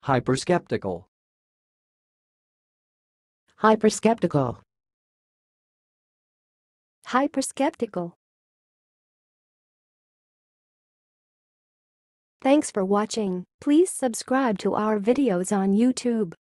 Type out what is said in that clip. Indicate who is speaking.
Speaker 1: Hyperskeptical.
Speaker 2: Hyperskeptical.
Speaker 3: Hyperskeptical. Thanks for watching. Please subscribe to our videos on YouTube.